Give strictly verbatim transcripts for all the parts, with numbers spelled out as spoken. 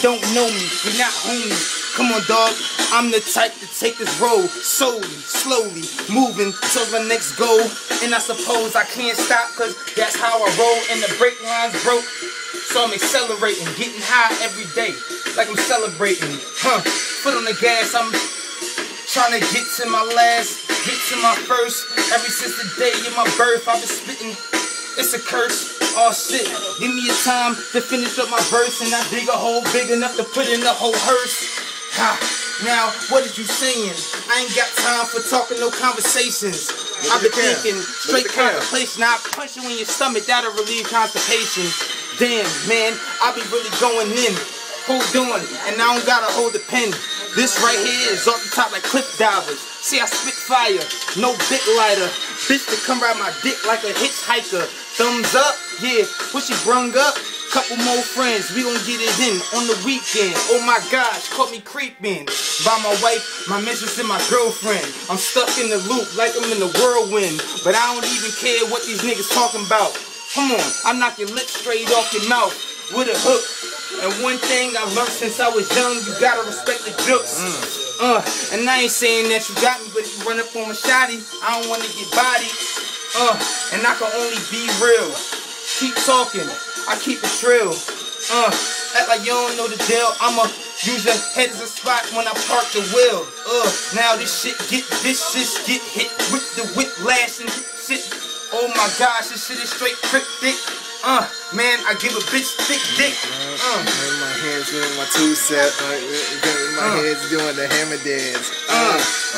don't know me, we not homies. Come on, dog, I'm the type to take this road slowly, slowly, moving to the next goal. And I suppose I can't stop, cause that's how I roll. And the brake line's broke, so I'm accelerating, getting high every day, like I'm celebrating. Huh, foot on the gas, I'm trying to get to my last, get to my first. Ever since the day of my birth, I've been spitting, it's a curse. Oh shit, give me a time to finish up my verse, and I dig a hole big enough to put in the whole hearse. Ha, now, what is you saying? I ain't got time for talking, no conversations. I've been thinking, straight contemplation. I punch you in your stomach, that'll relieve constipation. Damn, man, I be really going in. Hold on, and I don't gotta hold the pen. This right here is off the top like cliff divers. See, I spit fire, no dick lighter. Bitch to come ride my dick like a hitchhiker. Thumbs up, yeah, what she brung up? Couple more friends, we gon' get it in on the weekend. Oh my gosh, caught me creeping by my wife, my mistress, and my girlfriend. I'm stuck in the loop like I'm in the whirlwind, but I don't even care what these niggas talking about. Come on, I knock your lips straight off your mouth with a hook. And one thing I learned since I was young, you gotta respect the jokes. Mm. Uh, and I ain't saying that you got me, but if you run up on my shotty, I don't wanna get bodied. Uh, and I can only be real. Keep talking, I keep it trill. Uh, act like you don't know the deal. I'ma use your head as a spot when I park the wheel. Uh, now this shit get vicious, get hit with the whiplash and shit. Oh my gosh, this shit is straight cryptic. Uh, man, I give a bitch thick dick. Uh, my hands doing my two set. Uh, my uh, hands doing the hammer dance. Uh, uh,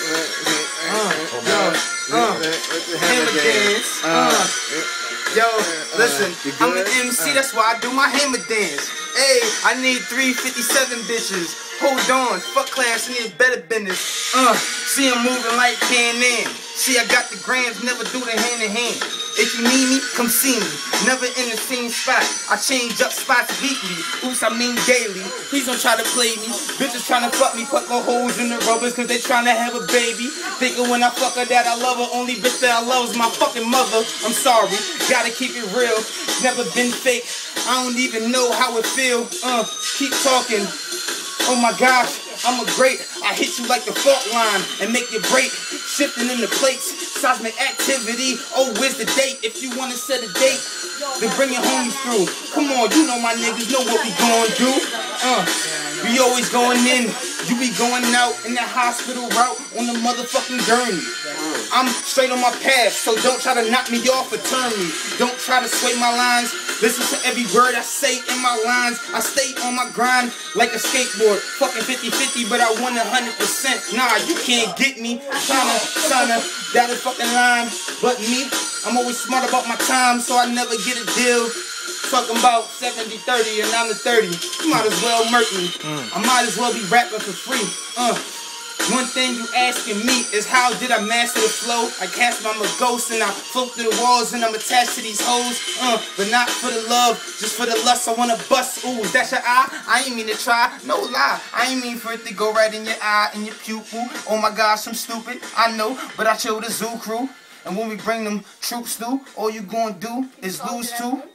uh, uh, uh, hammer dance. Uh, yo, listen, I'm an M C, that's why I do my hammer dance. Hey, I need three fifty-seven bitches. Hold on, fuck class, I need better business. Uh, see I'm moving like Can in. See I got the grams, never do the hand in hand. If you need me, come see me. Never in the same spot. I change up spots weekly. Oops, I mean daily. Please don't try to play me. Bitches trying to fuck me, put no holes in the rubbers, cause they trying to have a baby. Thinking when I fuck her that I love her. Only bitch that I love is my fucking mother. I'm sorry, gotta keep it real. Never been fake. I don't even know how it feel. Uh, keep talking. Oh my gosh, I'm a great. I hit you like the fault line and make you break. Shifting in the plates, seismic activity. Oh, where's the date? If you wanna set a date, then bring your homies through. Come on, you know my niggas know what we gon' do. Uh, we always going in. You be going out in that hospital route on the motherfucking gurney. I'm straight on my path, so don't try to knock me off or turn me. Don't try to sway my lines. Listen to every word I say in my lines. I stay on my grind like a skateboard. Fucking fifty fifty, but I won one hundred percent. Nah, you can't get me. Tryna, tryna, that a fucking line. But me, I'm always smart about my time, so I never get a deal. Talking about seventy thirty and I'm the thirty. You might as well murk me. I might as well be rapping for free. Uh, one thing you asking me is how did I master the flow? I cast my ghost and I float through the walls and I'm attached to these hoes. Uh, but not for the love, just for the lust. I wanna bust. Ooh, is that your eye? I ain't mean to try. No lie. I ain't mean for it to go right in your eye, in your pupil. Oh my gosh, I'm stupid. I know, but I chill the zoo crew. And when we bring them troops through, all you gonna do is lose too.